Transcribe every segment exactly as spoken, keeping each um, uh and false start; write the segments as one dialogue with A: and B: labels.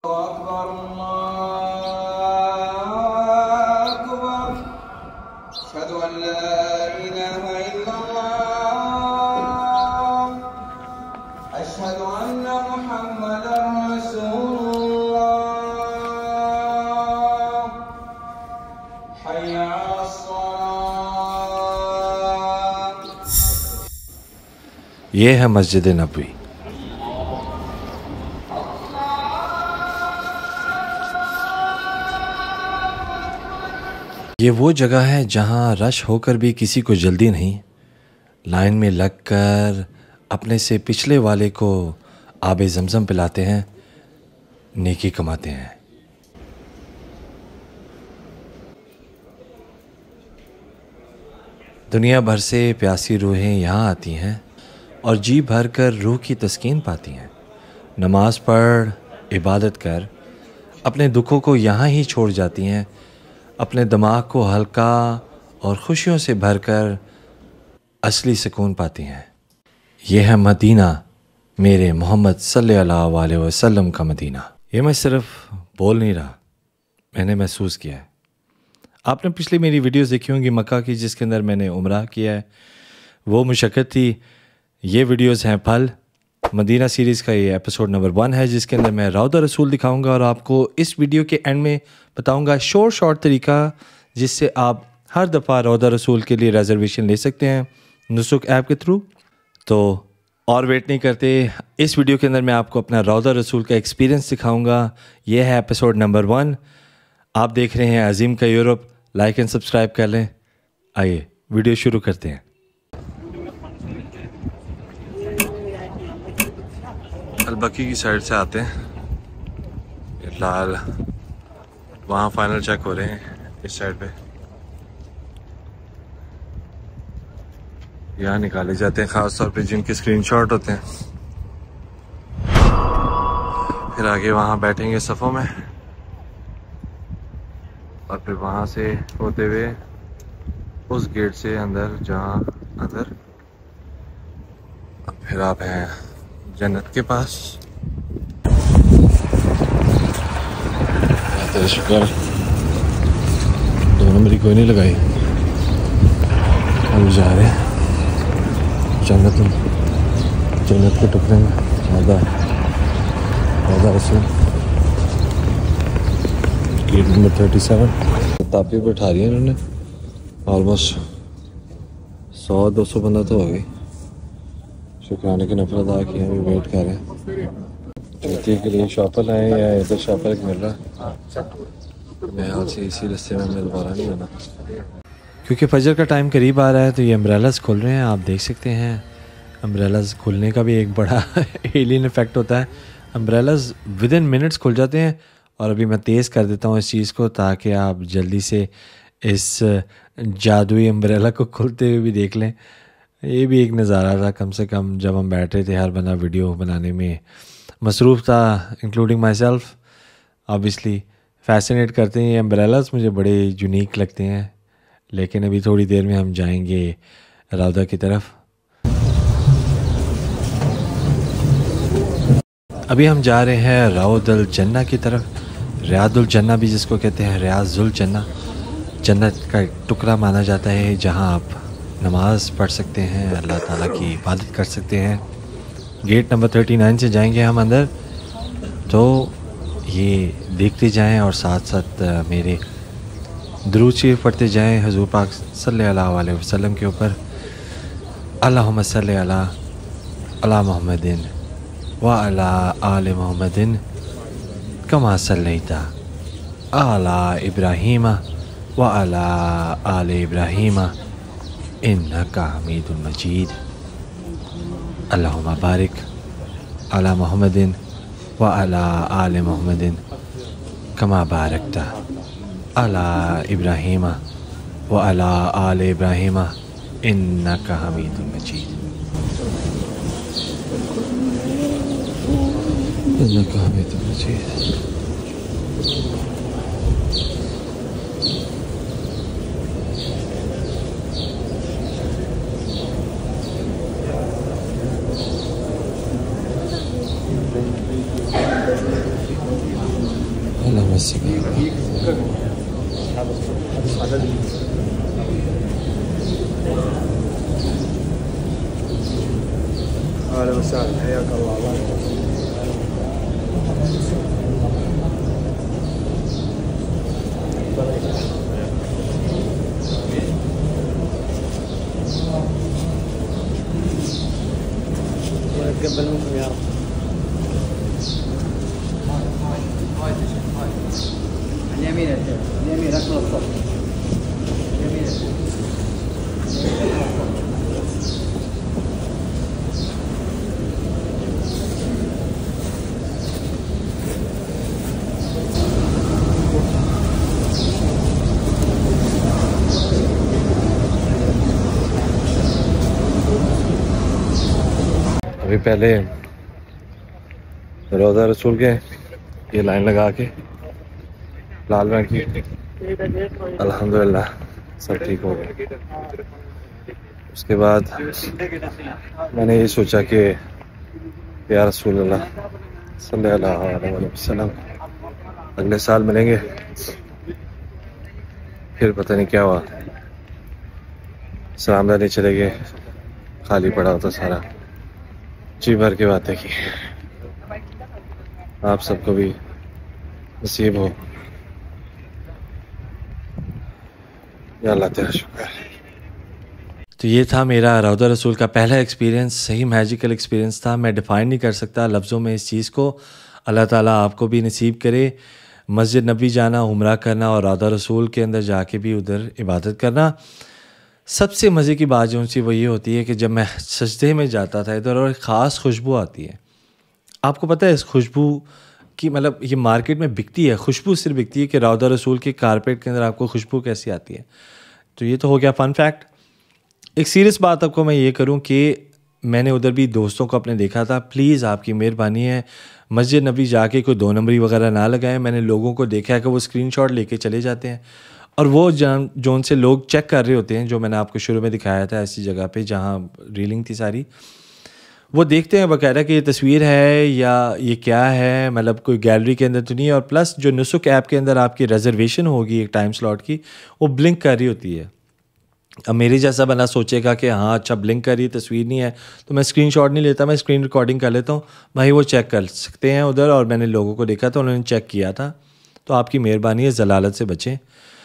A: अकबर अकबर अशहदु अन ला इलाहा इल्लल्लाह अशहदु अन्ना मुहम्मदर रसूलुल्लाह हय्या अस्सलाह।
B: ये है मस्जिद नबवी। ये वो जगह है जहाँ रश होकर भी किसी को जल्दी नहीं, लाइन में लगकर अपने से पिछले वाले को आबे ज़मज़म पिलाते हैं, नेकी कमाते हैं। दुनिया भर से प्यासी रूहें यहाँ आती हैं और जी भर कर रूह की तस्कीन पाती हैं। नमाज पढ़, इबादत कर अपने दुखों को यहाँ ही छोड़ जाती हैं, अपने दिमाग को हल्का और खुशियों से भरकर असली सुकून पाती हैं। यह है मदीना, मेरे मोहम्मद सल्लल्लाहु अलैहि वसल्लम का मदीना। ये मैं सिर्फ बोल नहीं रहा, मैंने महसूस किया है। आपने पिछली मेरी वीडियोस देखी होंगी मक्का की, जिसके अंदर मैंने उम्रा किया है, वो मुशक्क़त थी। ये वीडियोस हैं फल। मदीना सीरीज़ का ये एपिसोड नंबर वन है, जिसके अंदर मैं रौदा रसूल दिखाऊंगा और आपको इस वीडियो के एंड में बताऊंगा शॉर्ट शॉर्ट तरीका जिससे आप हर दफ़ा रौदा रसूल के लिए रिजर्वेशन ले सकते हैं नुसुक ऐप के थ्रू। तो और वेट नहीं करते, इस वीडियो के अंदर मैं आपको अपना रौदा रसूल का एक्सपीरियंस दिखाऊंगा। ये है एपिसोड नंबर वन। आप देख रहे हैं अजीम का यूरोप। लाइक एंड सब्सक्राइब कर लें। आइए वीडियो शुरू करते हैं। अलबकी की साइड से आते हैं, लाल वहाँ फाइनल चेक हो रहे हैं। इस साइड पे यहाँ निकाले जाते हैं, ख़ास तौर पे जिनके स्क्रीनशॉट होते हैं। फिर आगे वहाँ बैठेंगे सफ़ों में और फिर वहाँ से होते हुए उस गेट से अंदर, जहाँ अंदर फिर आप हैं जन्नत के पास। शुक्र दो नंबर कोई नहीं लगाई। हम जा रहे हैं जन्नत जन्नत के टुकड़े में। आधा आधा रसूल गेट नंबर थर्टी सेवन। तापी पर उठा रही है इन्होंने। ऑलमोस्ट सौ दो सौ बंदा तो हो गई। शुक्राने की नफरत अदा की, अभी वेट कर रहे हैं जूती के लिए। शॉपर आए या इधर शॉपर एक मिल रहा है। मैं आज से इसी रस्ते में मैं दोबारा नहीं आना, क्योंकि फजर का टाइम करीब आ रहा है। तो ये अम्ब्रेलास खुल रहे हैं, आप देख सकते हैं। अम्ब्रेलास खुलने का भी एक बड़ा एलियन इफेक्ट होता है। अम्ब्रेलास विद इन मिनट्स खुल जाते हैं। और अभी मैं तेज़ कर देता हूँ इस चीज़ को, ताकि आप जल्दी से इस जादुई अम्ब्रेला को खुलते हुए भी देख लें। ये भी एक नज़ारा था, कम से कम जब हम बैठ रहे थे। हर बंदा वीडियो बनाने में मसरूफ़ था, including myself. Obviously fascinate करते हैं ये अम्ब्रेलास, मुझे बड़े यूनिक लगते हैं। लेकिन अभी थोड़ी देर में हम जाएंगे रौदा की तरफ। अभी हम जा रहे हैं रौदुल जन्ना की तरफ। रियादुल जन्ना भी जिसको कहते हैं, रियाजुल जन्ना, जन्नत का एक टुकड़ा माना जाता है, जहां आप नमाज़ पढ़ सकते हैं, अल्लाह ताला की इबादत कर सकते हैं। गेट नंबर थर्टी नाइन से जाएंगे हम अंदर। तो ये देखते जाएं और साथ साथ मेरे दुरूद शरीफ पढ़ते जाएं हुज़ूर पाक सल्लल्लाहु अलैहि वसल्लम के ऊपर। अल्लाहुम्मा सल्लि अला अला मुहम्मदिन व अला आले मुहम्मदिन कमा सल्लैता अला इब्राहीम व अला आले इब्राहीम इन्नका हमीदुल मजीद। अल्लाहुम्मा बारिक अला मुहम्मदिन व अला आले मुहम्मदिन कमा बारकता अला इब्राहीम व अला आले इब्राहीम इन्नका हमीदुल मजीद। इन्नका हमीदुल मजीद।
C: أهلا وسهلا حياك الله. الله يتقبل منكم يا رب. اليمين يا شيخ، اليمين أكمل الصف. اليمين يا شيخ.
B: अभी पहले रोज़ा रसूल के ये लाइन लगा के लाल रंग की, अल्हम्दुलिल्लाह सब ठीक हो गया। उसके बाद मैंने ये सोचा कि या रसूल अल्लाह सल्लल्लाहु अलैहि वसल्लम अगले साल मिलेंगे, फिर पता नहीं क्या हुआ, सलामदारी चले गए, खाली पड़ा होता सारा, जी भर के बातें की। आप सबको भी नसीब हो, या अल्लाह तेरा शुक्र। तो ये था मेरा रौदा रसूल का पहला एक्सपीरियंस, सही मैजिकल एक्सपीरियंस था। मैं डिफ़ाइन नहीं कर सकता लफ्ज़ों में इस चीज़ को। अल्लाह ताला आपको भी नसीब करे मस्जिद नबी जाना, उम्रा करना और रौदा रसूल के अंदर जाके भी उधर इबादत करना। सबसे मज़े की बात जो सी वो ये होती है कि जब मैं सजदे में जाता था इधर और एक ख़ास खुशबू आती है। आपको पता है इस खुशबू की मतलब ये मार्केट में बिकती है, खुशबू सिर्फ बिकती है कि रौदा रसूल के कारपेट के अंदर आपको खुशबू कैसी आती है। तो ये तो हो गया फ़न फैक्ट। एक सीरियस बात आपको मैं ये करूं कि मैंने उधर भी दोस्तों को अपने देखा था। प्लीज़ आपकी मेहरबानी है मस्जिद नबी जाके कोई दो नंबरी वगैरह ना लगाएं। मैंने लोगों को देखा है कि वो स्क्रीनशॉट लेके चले जाते हैं और वो जान जो उनसे लोग चेक कर रहे होते हैं, जो मैंने आपको शुरू में दिखाया था ऐसी जगह पे जहाँ रीलिंग थी सारी, वो देखते हैं बाकायदा कि ये तस्वीर है या ये क्या है, मतलब कोई गैलरी के अंदर तो नहीं है। और प्लस जो नुसुक ऐप के अंदर आपकी रिजर्वेशन होगी एक टाइम स्लॉट की, वो ब्लिंक कर रही होती है। अब मेरे जैसा बंदा सोचेगा कि हाँ अच्छा ब्लिंक कर रही तस्वीर नहीं है तो मैं स्क्रीनशॉट नहीं लेता, मैं स्क्रीन रिकॉर्डिंग कर लेता हूँ। भाई वो चेक कर सकते हैं उधर, और मैंने लोगों को देखा था उन्होंने चेक किया था। तो आपकी मेहरबानी है, जलालत से बचें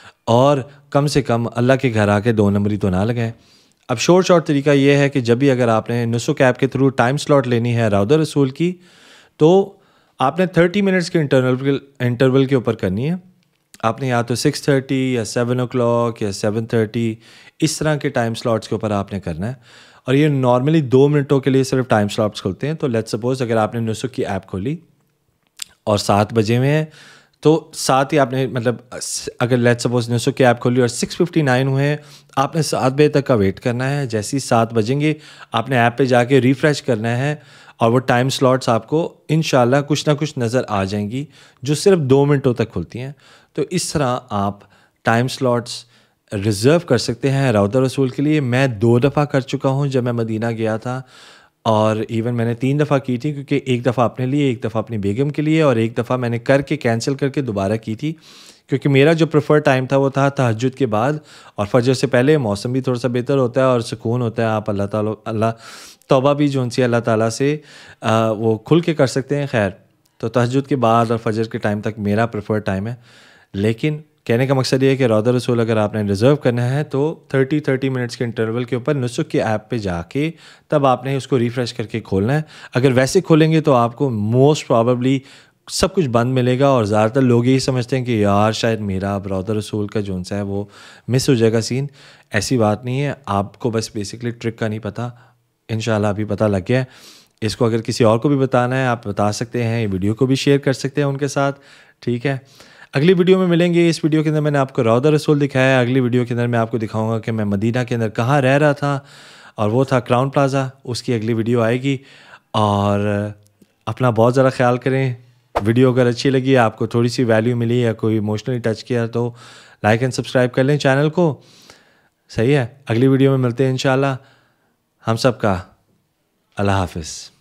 B: और कम से कम अल्लाह के घर आके दो नंबरी तो ना लगाएं। अब शॉर्ट शॉर्ट तरीका ये है कि जब भी अगर आपने नुसुक ऐप के थ्रू टाइम स्लॉट लेनी है रौदा रसूल की, तो आपने थर्टी मिनट्स के इंटरवल इंटरवल के ऊपर करनी है। आपने या तो सिक्स थर्टी या सेवन ओ क्लॉक या सेवन थर्टी इस तरह के टाइम स्लॉट्स के ऊपर आपने करना है। और ये नॉर्मली दो मिनटों के लिए सिर्फ टाइम स्लॉट्स खुलते हैं। तो लेट्स सपोज अगर आपने नुसुक की ऐप खोली और सात बजे में है तो साथ ही आपने मतलब अगर लेट्स सपोज नुसुक की ऐप खोली और सिक्स फिफ्टी नाइन हुए हैं, आपने सात बजे तक का वेट करना है। जैसे ही सात बजेंगे आपने ऐप पे जाके रिफ़्रेश करना है और वो टाइम स्लॉट्स आपको इंशाल्लाह कुछ ना कुछ नज़र आ जाएंगी जो सिर्फ दो मिनटों तक खुलती हैं। तो इस तरह आप टाइम स्लॉट्स रिज़र्व कर सकते हैं रौदा रसूल के लिए। मैं दो दफ़ा कर चुका हूँ जब मैं मदीना गया था, और इवन मैंने तीन दफ़ा की थी, क्योंकि एक दफ़ा अपने लिए, एक दफ़ा अपनी बेगम के लिए, और एक दफ़ा मैंने करके कैंसिल करके दोबारा की थी, क्योंकि मेरा जो प्रेफर टाइम था वो था तहज्जुद के बाद और फजर से पहले। मौसम भी थोड़ा सा बेहतर होता है और सुकून होता है। आप अल्लाह ताला अल्लाह तौबा भी जो उनसे अल्लाह ताला से आ, वो खुल के कर सकते हैं। खैर, तो तहज्जुद के बाद और फजर के टाइम तक मेरा प्रेफर टाइम है। लेकिन कहने का मकसद ये है कि रौदा रसूल अगर आपने रिज़र्व करना है तो थर्टी थर्टी मिनट्स के इंटरवल के ऊपर नुसुक की ऐप पे जाके तब आपने उसको रिफ़्रेश करके खोलना है। अगर वैसे खोलेंगे तो आपको मोस्ट प्रॉबेबली सब कुछ बंद मिलेगा और ज़्यादातर लोग यही समझते हैं कि यार शायद मेरा अब रौदा रसूल का जोन सा है वो मिस हो जाएगा सीन। ऐसी बात नहीं है, आपको बस बेसिकली ट्रिक का नहीं पता, इंशाल्लाह अभी पता लग गया है। इसको अगर किसी और को भी बताना है आप बता सकते हैं, ये वीडियो को भी शेयर कर सकते हैं उनके साथ, ठीक है। अगली वीडियो में मिलेंगे। इस वीडियो के अंदर मैंने आपको रौदा रसूल दिखाया है। अगली वीडियो के अंदर मैं आपको दिखाऊंगा कि मैं मदीना के अंदर कहाँ रह रहा था, और वो था क्राउन प्लाज़ा। उसकी अगली वीडियो आएगी। और अपना बहुत ज़्यादा ख्याल करें। वीडियो अगर अच्छी लगी, आपको थोड़ी सी वैल्यू मिली या कोई इमोशनली टच किया तो लाइक एंड सब्सक्राइब कर लें चैनल को, सही है। अगली वीडियो में मिलते हैं इंशाल्लाह। हम सब का अल्लाह हाफिज़।